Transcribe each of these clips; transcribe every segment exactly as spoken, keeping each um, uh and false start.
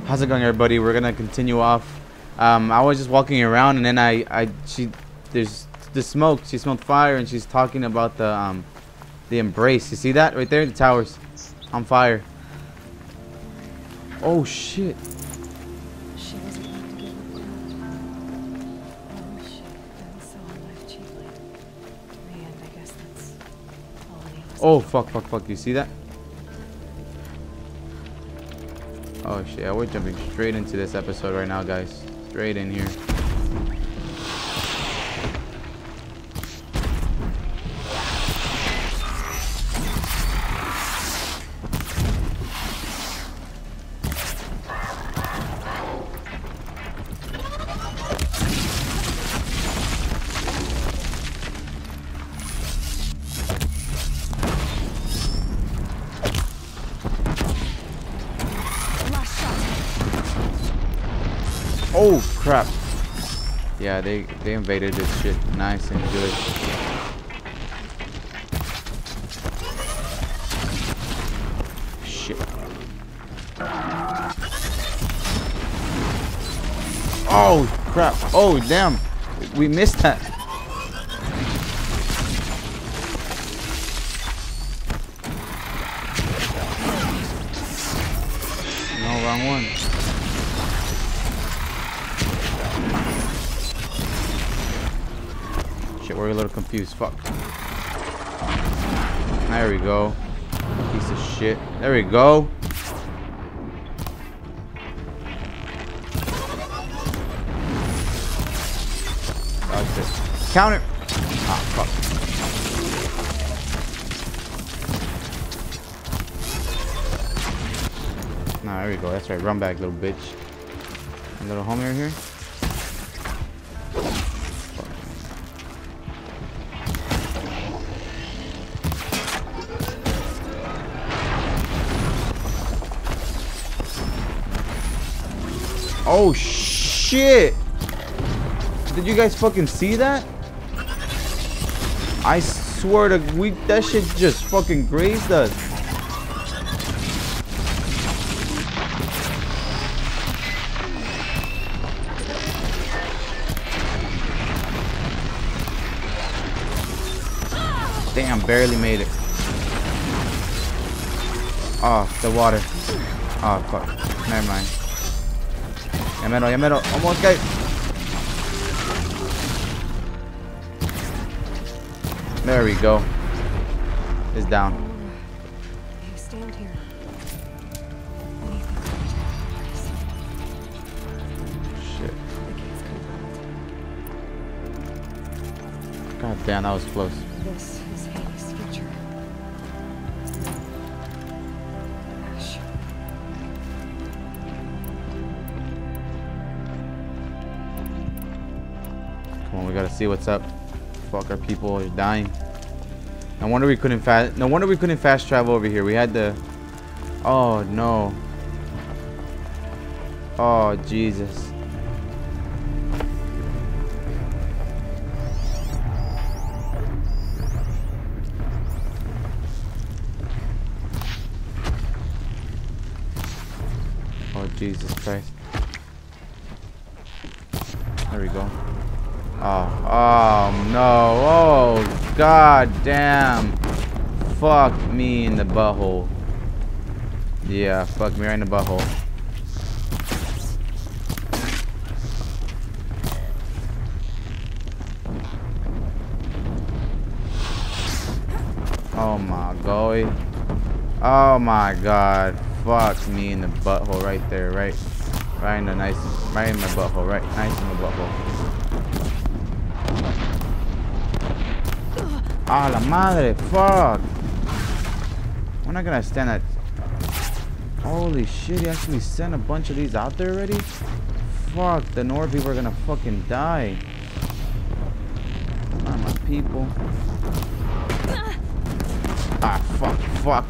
How's it going, everybody? We're gonna continue off. Um, I was just walking around, and then I, I, she, there's the smoke. She smelled fire, and she's talking about the, um, the embrace. You see that right there? The towers on fire. Oh shit! She wasn't going to give up. Oh shit! Then sell her life cheaply. In the end, I guess that's all I need. Oh fuck! Fuck! Fuck! You see that? Oh shit! Yeah, we're jumping straight into this episode right now, guys. Straight in here. Oh crap! Yeah, they they invaded this shit nice and good. Shit! Oh crap! Oh damn! We missed that. No, wrong one. We're a little confused. Fuck. There we go. Piece of shit. There we go. That's it. Counter. Ah, fuck. Nah, there we go. That's right. Run back, little bitch. A little homie right here. Oh shit! Did you guys fucking see that? I swear to we that shit just fucking grazed us. Damn, barely made it. Oh, the water. Oh fuck. Never mind. Ya mero, ya mero. Almost, guys. There we go. It's down. You stand here. Shit. God damn, that was close. This is Hades' future. Ash. Come on, we gotta see what's up. Fuck, our people are dying. No wonder we couldn't fast. No wonder we couldn't fast travel over here. We had to. Oh no. Oh Jesus. Oh Jesus Christ. There we go. Oh, oh no, oh god damn. Fuck me in the butthole. Yeah, fuck me right in the butthole. Oh my god. Oh my god. Fuck me in the butthole right there, right right in the nice right in my butthole, right nice in the butthole. Ah, la madre, fuck. We're not gonna stand that. Holy shit, he actually sent a bunch of these out there already? Fuck, the Nord people are gonna fucking die. Come on, my people. Ah, fuck, fuck.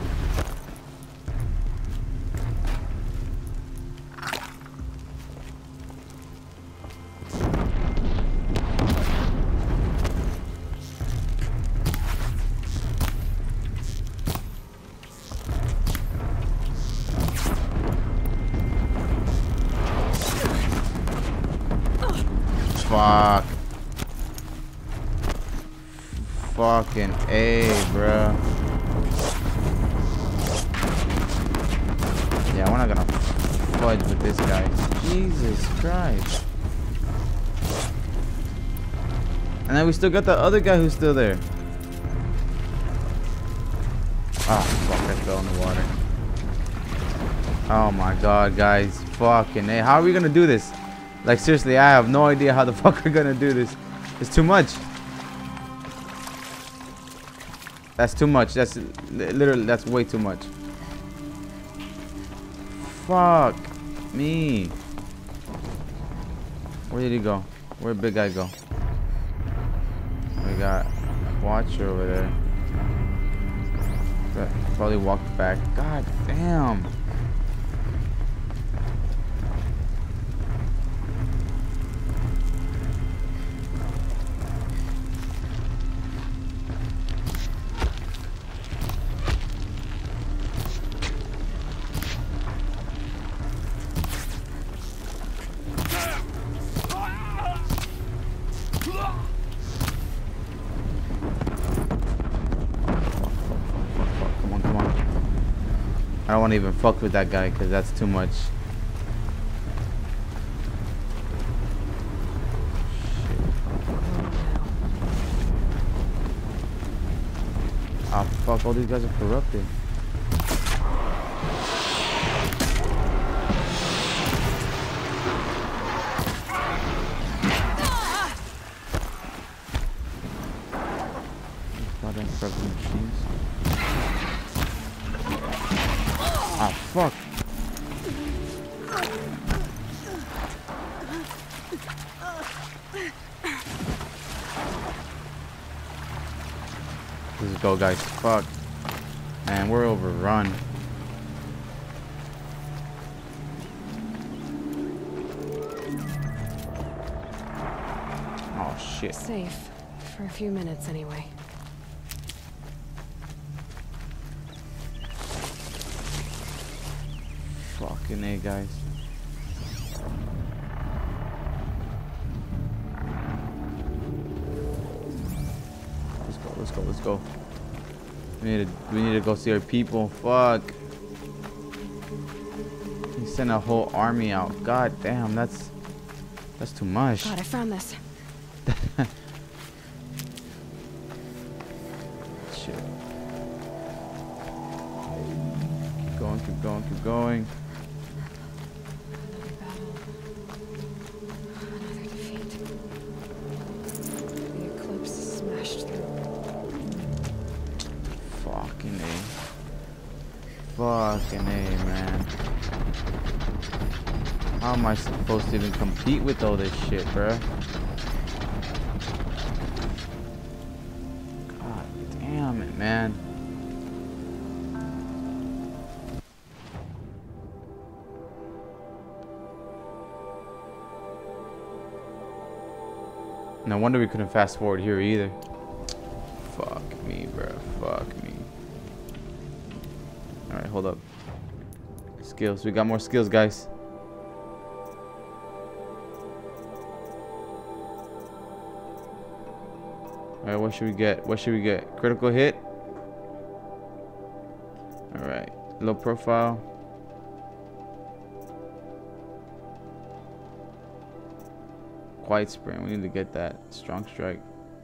fuck. Fucking A, bro. Yeah, we're not gonna fudge with this guy. Jesus Christ. And then we still got the other guy who's still there. Oh, fuck, I fell in the water. Oh my god, guys. Fucking A. How are we gonna do this? Like, seriously, I have no idea how the fuck we're gonna do this. It's too much. That's too much. That's literally, that's way too much. Fuck me. Where did he go? Where'd big guy go? We got Watcher over there. Probably walked back. God damn. I don't want to even fuck with that guy because that's too much. Shit. Oh fuck, all these guys are corrupted. Goddamn corrupted machines. Ah, fuck. Let's go, guys. Fuck. Man, we're overrun. Oh, shit. Safe. For a few minutes, anyway. Fucking A, guys. Let's go, let's go, let's go. We need to, we need to go see our people. Fuck. He sent a whole army out. God damn, that's that's too much. God, I found this. Shit. Keep going, keep going, keep going. Another battle. Another defeat. The eclipse smashed through. Fucking A. Fucking A, man. How am I supposed to even compete with all this shit, bruh? God damn it, man. No wonder we couldn't fast forward here either. Fuck me, bro. Fuck me. Alright, hold up. Skills. We got more skills, guys. Alright, what should we get? What should we get? Critical hit? Alright. Low profile. Quiet sprint. We need to get that. Strong strike.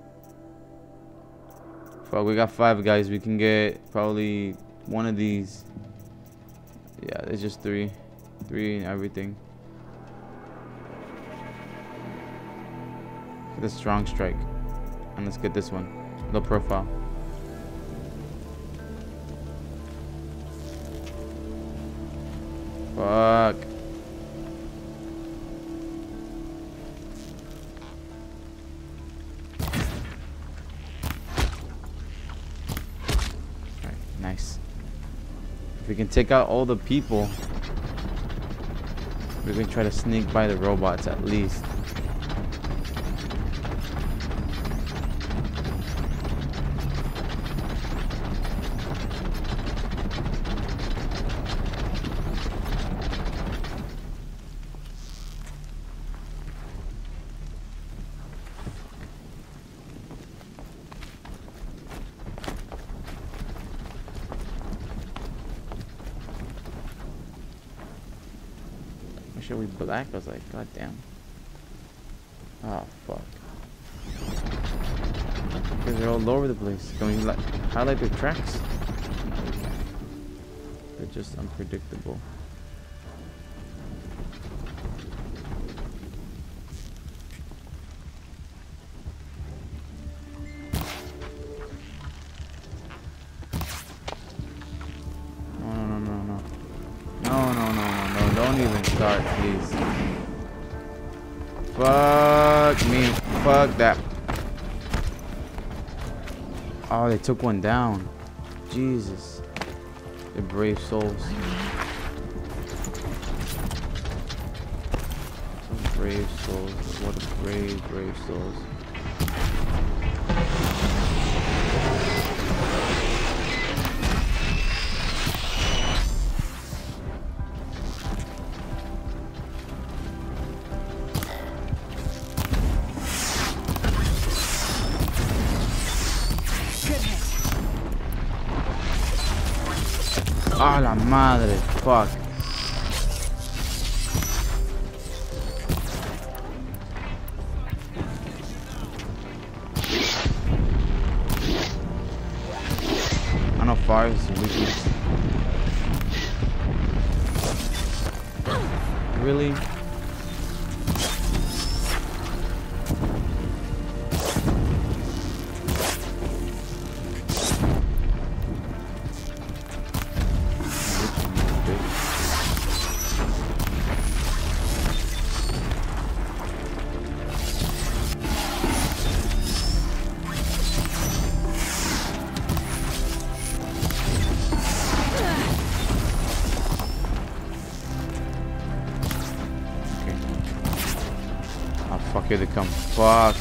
Fuck, we got five guys. We can get probably one of these. Yeah, there's just three. Three and everything. Get the strong strike. And let's get this one. Low profile. Fuck. Nice. If we can take out all the people, we're gonna try to sneak by the robots at least. Make sure we black. I was like, god damn. Oh fuck. Because they're all over the place. Can we like highlight their tracks? No, we can't. They're just unpredictable. No, no, no, no, no. No, no, no, no, no. Don't even start, please. Fuck me. Fuck that. Oh, they took one down. Jesus. They're brave souls. Some brave souls. What a brave, brave souls. Ah, la madre, fuck. I know fire is a weakness. Really? Fuck, here they come. Fuck.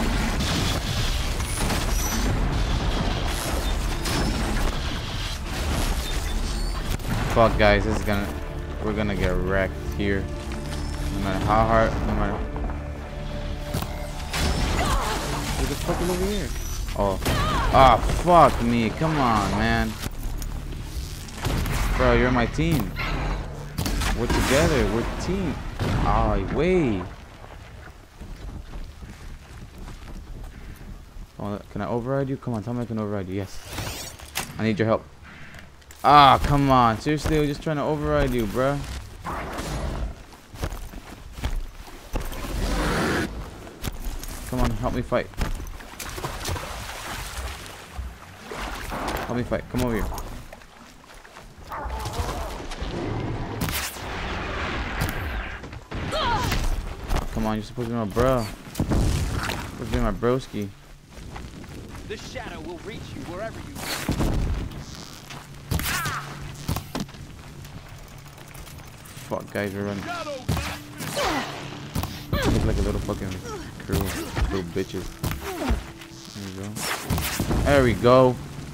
Fuck, guys, this is gonna, we're gonna get wrecked here. No matter how hard, no matter. Who the fuck is over here? Oh. Ah, oh, fuck me. Come on, man. Bro, you're my team. We're together. We're a team. Oh, wait. Oh, can I override you? Come on, tell me I can override you. Yes. I need your help. Ah, come on. Seriously, I was just trying to override you, bruh. Come on, help me fight. Help me fight. Come over here. Oh, come on, you're supposed to be my bro. You're supposed to be my broski. The shadow will reach you wherever you go. Fuck, guys, we're running. Look like a little fucking crew, little bitches. There we go. There we go.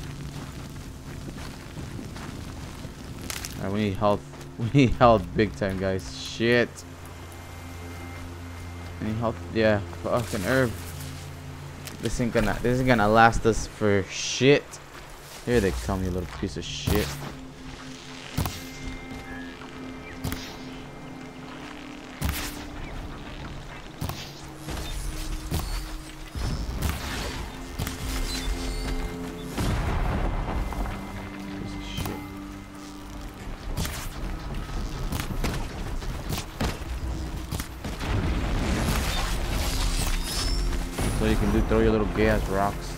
Alright, we need health. We need health big time, guys. Shit. Any health? Yeah, fucking herb. This ain't gonna this ain't gonna last us for shit. Here they come, you little piece of shit. Piece of shit. So you can do throw your little gay ass rocks.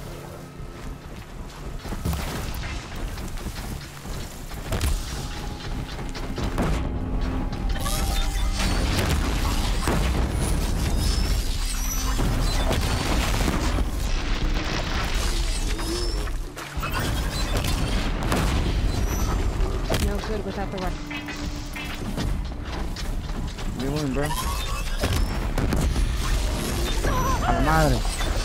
No good without the rock. You win, bro. A la madre.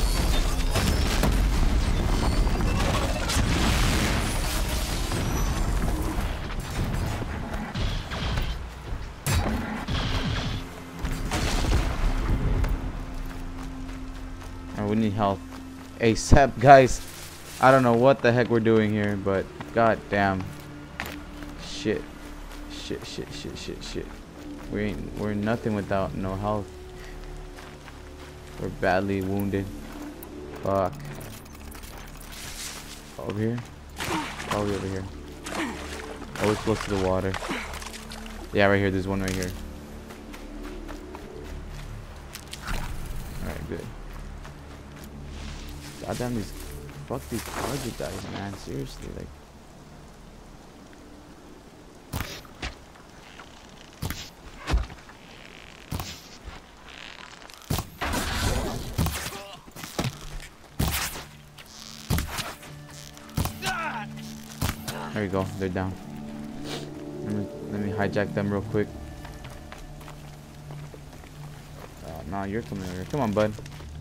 We need health ASAP, guys. I don't know what the heck we're doing here, but god damn. Shit. Shit, shit, shit, shit, shit. We ain't, we're nothing without no health. We're badly wounded. Fuck. Over here? Probably over here. Always close to the water. Yeah, right here. There's one right here. Alright, good. Goddamn these. Fuck these cards, you guys, man. Seriously, like. There you go. They're down. Let me, let me hijack them real quick. Uh, nah, you're coming over here. Come on, bud.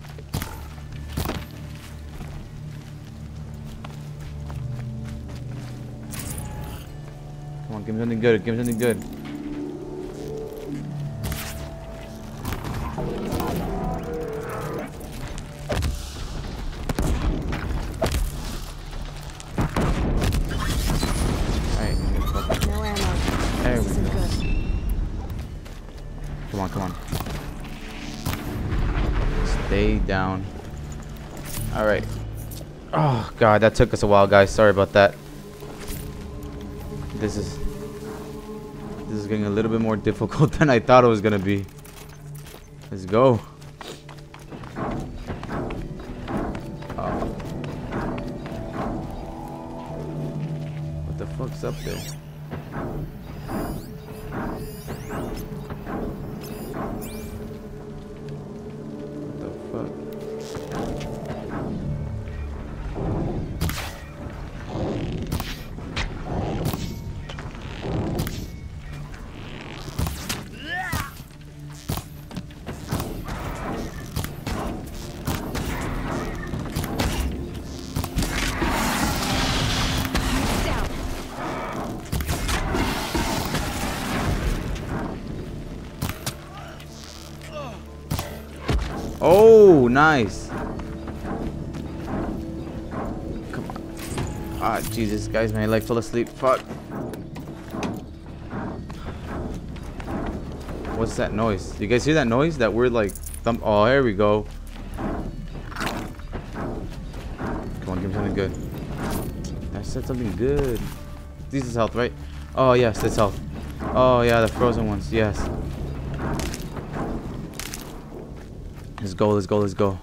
Come on, give me something good. Give me something good. Stay down. All right. Oh God, that took us a while, guys. Sorry about that. This is this is getting a little bit more difficult than I thought it was gonna be. Let's go. Oh. What the fuck's up there? Oh, nice. Come on. Ah, Jesus, guys, my leg fell asleep. Fuck. What's that noise? You guys hear that noise? That weird, like, thump. Oh, here we go. Come on, give me something good. I said something good. This is health, right? Oh, yes, this health. Oh, yeah, the frozen ones. Yes. Let's go, let's go, let's go.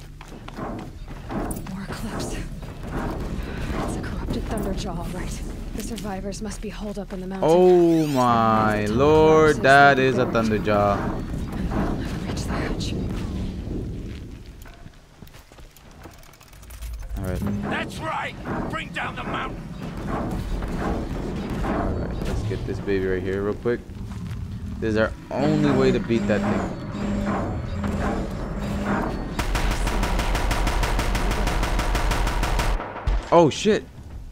More clips. It's a corrupted Thunderjaw, right? The survivors must be holed up in the mountain. Oh my lord, that is a Thunderjaw. And they'll never reach the hatch. Alright. That's right! Bring down the mountain! Alright, let's get this baby right here real quick. This is our only way to beat that thing. Oh shit!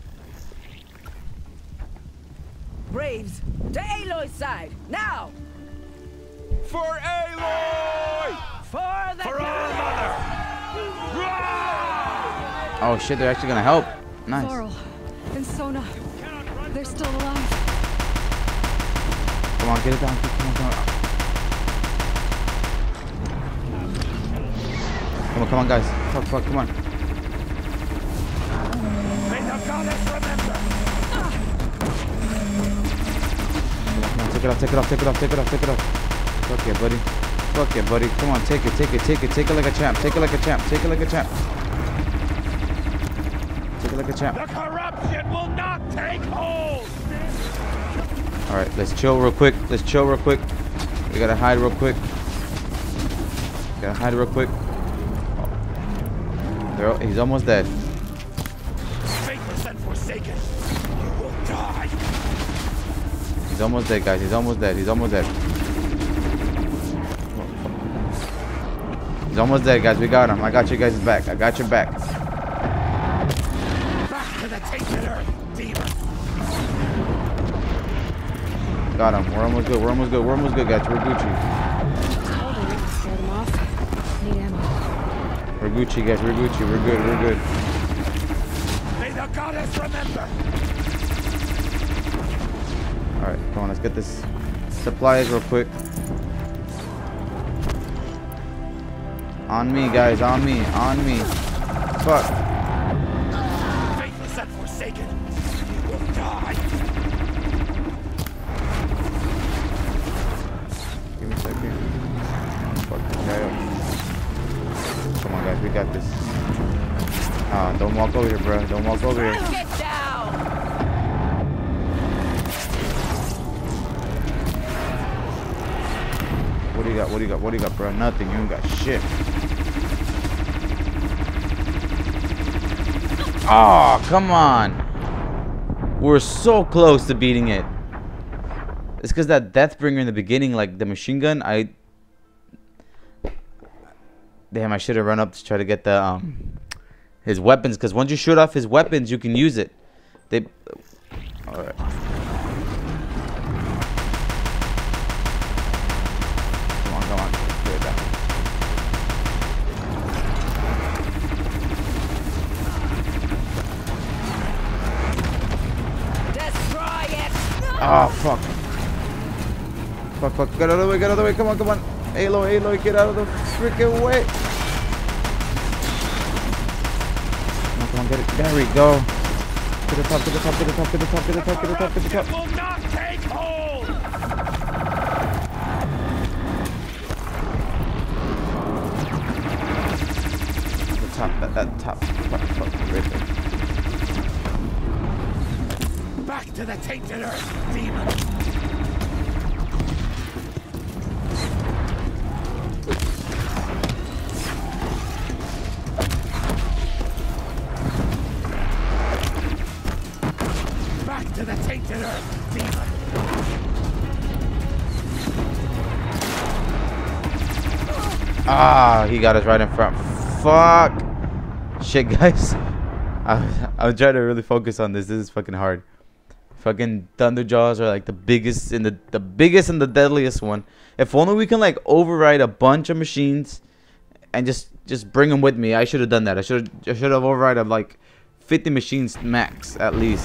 Braves, to Aloy's side, now! For Aloy! For the For our mother! Oh shit, they're actually gonna help. Nice. Laurel and Sona, they're still alive. Come on, get it down. Come on, come on. Come on, come on, guys. Fuck, fuck, come on. May the goddess remember! Come on, take it off, take it off, take it off, take it off, take it off. Fuck yeah, buddy. Fuck yeah, buddy. Come on, take it, take it, take it, take it like a champ. Take it like a champ. Take it like a champ. Take it like a champ. The corruption will not take hold! Alright, let's chill real quick. Let's chill real quick. We gotta hide real quick. Gotta hide real quick. They're, he's almost dead. Faithless and forsaken, you will die! He's almost dead, guys. He's almost dead. He's almost dead. He's almost dead, guys. We got him. I got you guys back. I got your back. Back to the tainted earth, demon! Got him. We're almost good. We're almost good. We're almost good, guys. We're Gucci. Scared them off. Need ammo. We're Gucci, guys. We're Gucci. We're good. We're good. May the goddess remember! Alright, come on. Let's get this. supplies real quick. On me, guys. On me. On me. Fuck. Faithless and forsaken, you will die. Give me a second. Fuck this guy up. Come on, guys. We got this. Ah, don't walk over here, bro. Don't walk over here. Get down! What do you got? What do you got? What do you got, bro? Nothing. You ain't got shit. Oh, come on. We're so close to beating it. It's because that Deathbringer in the beginning, like the machine gun, I... Damn, I should have run up to try to get the, um... his weapons, because once you shoot off his weapons, you can use it. They... Alright. Come on, come on. Let's do it down. Destroy it! Oh, fuck. Fuck, fuck. Get out of the way, get out of the way. Come on, come on. Aloy, Aloy, get out of the freaking way. Come on, come on, get it. There we go. To the top, to the top, to the top, to the top, to the top, to the top, to the top. Will not take hold. The top, that, that top. Fuck, fuck, right there. Back to the tainted earth, demon. Back to the tainted earth, demon. Ah, he got us right in front. Fuck. Shit, guys. I, I was trying to really focus on this. This is fucking hard. Fucking Thunderjaws are like the biggest and the the biggest and the deadliest one. If only we can like override a bunch of machines and just just bring them with me. I should have done that. I should I should have override like fifty machines max at least.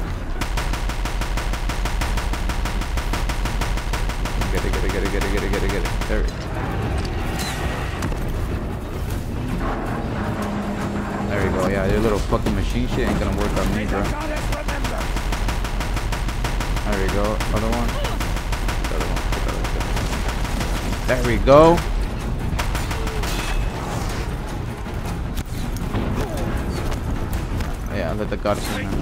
Get it, get it, get it, get it, get it, get it, get it. There we go. There we go. Yeah, your little fucking machine shit ain't gonna work on me, bro. There we go. Other one. Other one. There we go. Yeah, let the goddess in now.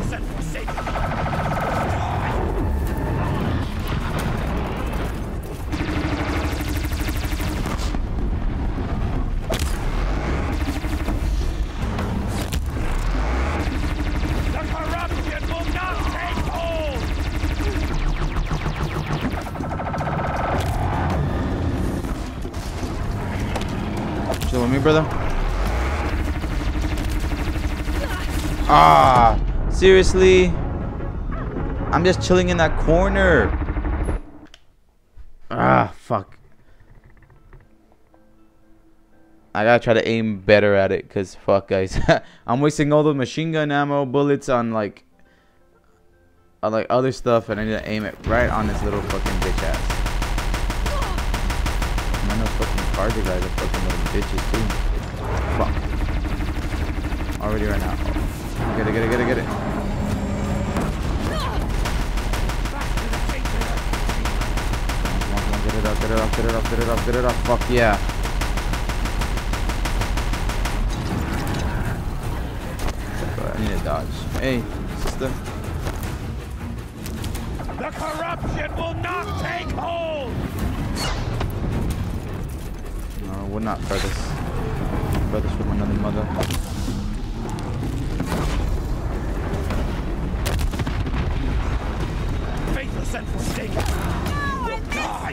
Chill with me, brother. Ah, seriously? I'm just chilling in that corner. Ah, fuck. I gotta try to aim better at it, cause fuck, guys. I'm wasting all the machine gun ammo, bullets on like, on like other stuff, and I need to aim it right on this little fucking bitch ass. I know fucking Carter guys are fucking little bitches too. Fuck. Already right now. Get it, get it, get it, get it. Come on, come on, get it up, get it up, get it up, get it up, get it up. Fuck yeah. I need to dodge. Hey, sister. The corruption will not take hold. No, we're not brothers. Brothers from another mother. Faithless and forsaken. You die.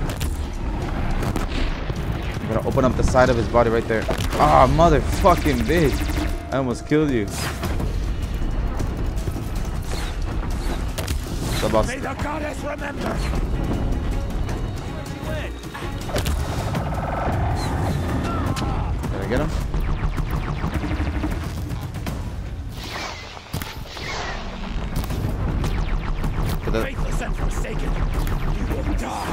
I'm gonna open up the side of his body right there. Ah, oh, motherfucking bitch. I almost killed you. So about May the goddess remember. Did I get him? Faithless and forsaken. You will die.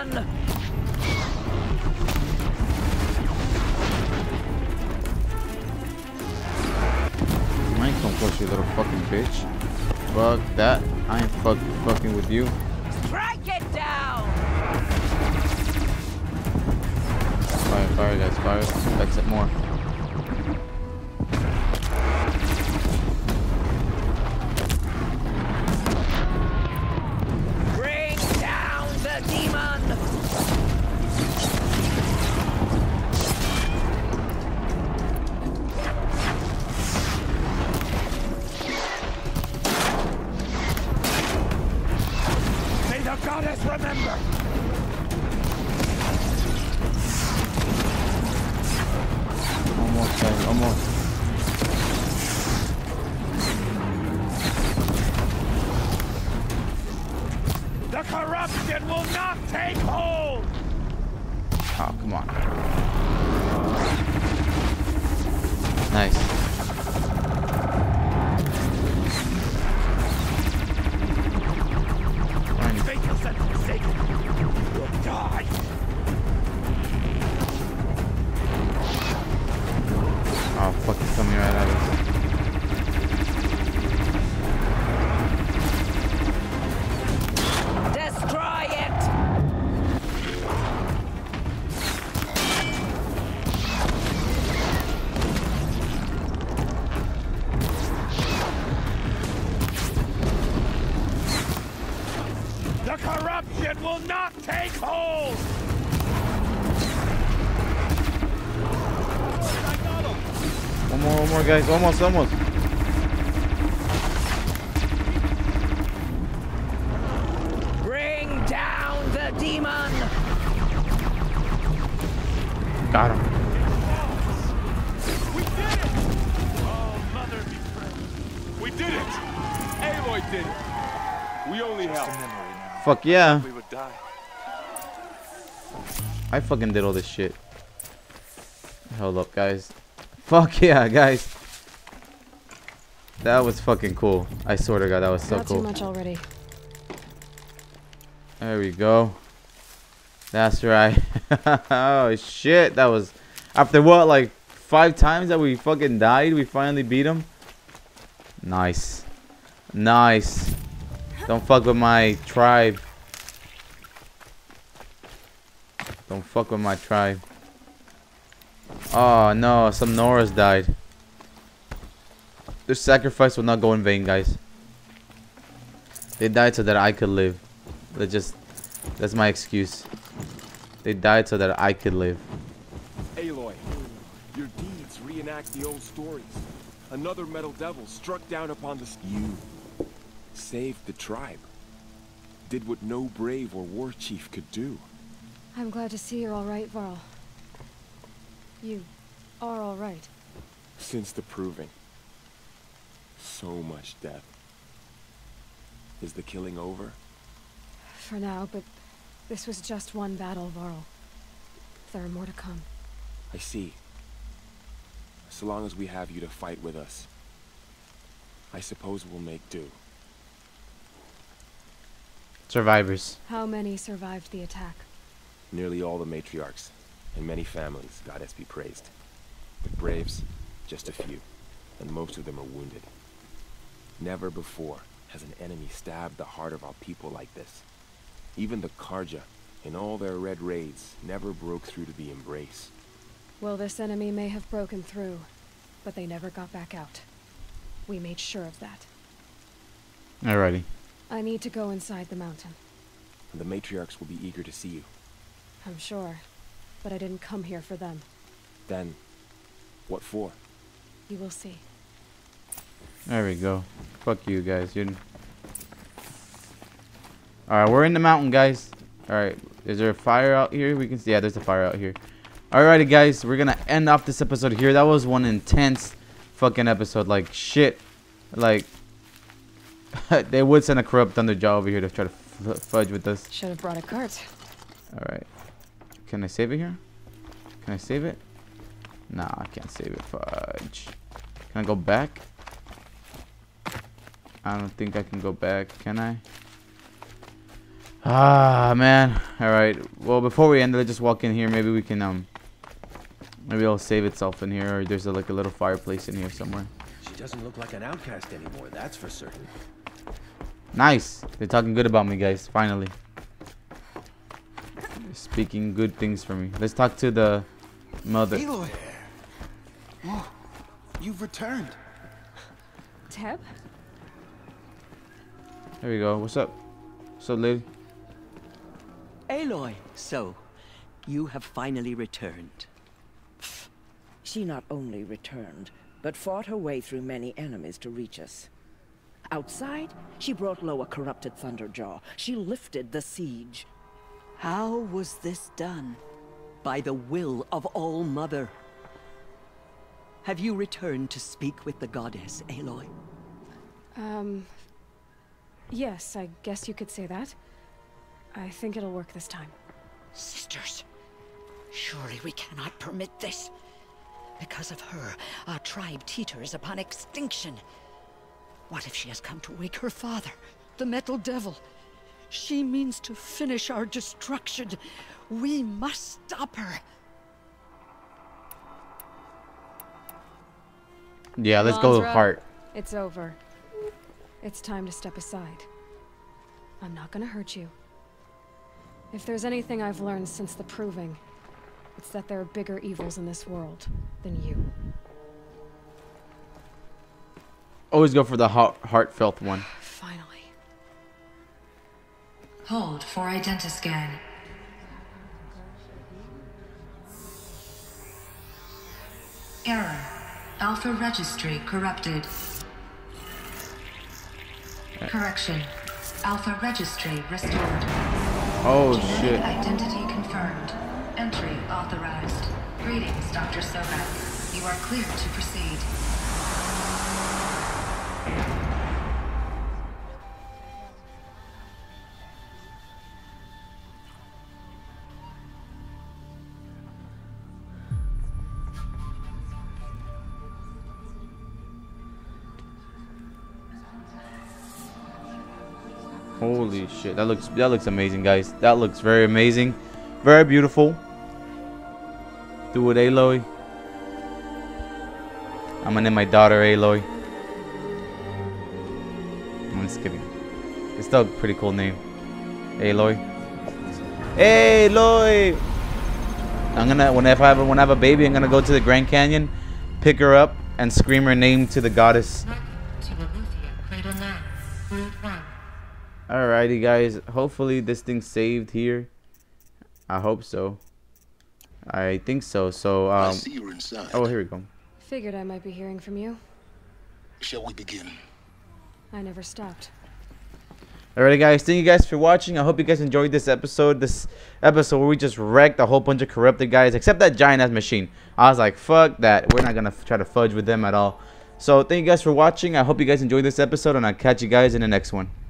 demon! I ain't come close, you little fucking bitch. Fuck that. I ain't fuck fucking with you. Strike it down! Fire, fire, guys, fire. That's it more. Bring down the demon! May the goddess remember! Almost, guys, almost. The corruption will not take hold! Oh, come on. Nice. Make yourself mistaken. You'll die. Oh, fuck, he's coming right at us. Destroy it! The corruption will not take hold! One more, one more, guys. Almost, almost. Bring down the demon! Got him. We did it! Oh, mother be praised. We did it! Aloy did it! We only helped. Fuck yeah. We would die. I fucking did all this shit. Hold up, guys. Fuck yeah, guys. That was fucking cool. I swear to God, that was so Not cool. too much already. There we go. That's right. Oh shit, that was after what, like five times that we fucking died, we finally beat him. Nice. Nice. Don't fuck with my tribe. Don't fuck with my tribe. Oh no, some Noras died. Their sacrifice will not go in vain, guys. They died so that I could live. That just that's my excuse. They died so that I could live. Aloy, your deeds reenact the old stories. Another metal devil struck down upon the... You saved the tribe. Did what no brave or war chief could do. I'm glad to see you're all right, Varl. You are all right. Since the proving. So much death. Is the killing over? For now, but this was just one battle, Varl. There are more to come. I see. So long as we have you to fight with us, I suppose we'll make do. Survivors. How many survived the attack? Nearly all the matriarchs, and many families, goddess be praised. The braves, just a few, and most of them are wounded. Never before has an enemy stabbed the heart of our people like this. Even the Karja, in all their red raids, never broke through to the embrace. Well, this enemy may have broken through, but they never got back out. We made sure of that. Alrighty. I need to go inside the mountain. And the matriarchs will be eager to see you. I'm sure, but I didn't come here for them. Then, what for? You will see. There we go. Fuck you guys. You. Alright, we're in the mountain, guys. Alright, is there a fire out here? We can see. Yeah, there's a fire out here. Alrighty, guys. We're gonna end off this episode here. That was one intense fucking episode. Like, shit. Like, they would send a corrupt Thunderjaw over here to try to f fudge with us. Should have brought a cart. Alright. Can I save it here? Can I save it? Nah, I can't save it. Fudge. Can I go back? I don't think I can go back. Can I? Ah, man. All right. Well, before we end, let's just walk in here. Maybe we can um. Maybe it'll save itself in here, or there's a, like a little fireplace in here somewhere. She doesn't look like an outcast anymore, that's for certain. Nice. They're talking good about me, guys. Finally. They're speaking good things for me. Let's talk to the mother. Aloy. Oh, you've returned. Teb? There we go. What's up? What's up, lady? Aloy, so you have finally returned. She not only returned, but fought her way through many enemies to reach us. Outside, she brought low a corrupted Thunderjaw. She lifted the siege. How was this done? By the will of All-Mother. Have you returned to speak with the goddess, Aloy? Um... Yes, I guess you could say that. I think it'll work this time. Sisters, surely we cannot permit this. Because of her, our tribe teeters upon extinction. What if she has come to wake her father, the Metal Devil? She means to finish our destruction. We must stop her. Yeah, let's go with Lonsra, heart. It's over. It's time to step aside. I'm not gonna hurt you. If there's anything I've learned since the proving, it's that there are bigger evils in this world than you. Always go for the heart heartfelt one. Finally. Hold for identiscan. Error. Alpha registry corrupted. Correction. Alpha registry restored. Oh Genetic shit. identity confirmed. Entry authorized. Greetings, Doctor Soga. You are clear to proceed. Holy shit. That looks that looks amazing, guys. That looks very amazing. Very beautiful. Do it, Aloy. I'm gonna name my daughter Aloy. I'm just kidding. It's still a pretty cool name. Aloy. Aloy! I'm gonna when if I have when I have a baby, I'm gonna go to the Grand Canyon, pick her up, and scream her name to the goddess. Alrighty, guys. Hopefully this thing's saved here. I hope so. I think so. So um. I see you're inside. Oh, here we go. Figured I might be hearing from you. Shall we begin? I never stopped. Alrighty, guys. Thank you guys for watching. I hope you guys enjoyed this episode. This episode where we just wrecked a whole bunch of corrupted guys, except that giant ass machine. I was like, fuck that. We're not gonna f try to fudge with them at all. So thank you guys for watching. I hope you guys enjoyed this episode, and I'll catch you guys in the next one.